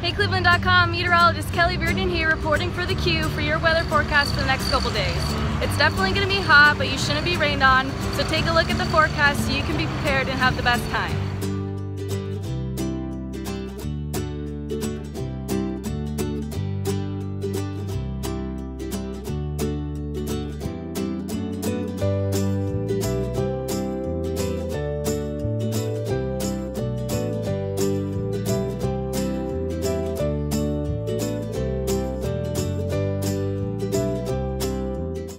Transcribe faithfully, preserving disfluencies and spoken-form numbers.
Hey Cleveland dot com, Meteorologist Kelly Reardon here reporting for the Q for your weather forecast for the next couple days. It's definitely going to be hot, but you shouldn't be rained on, so take a look at the forecast so you can be prepared and have the best time.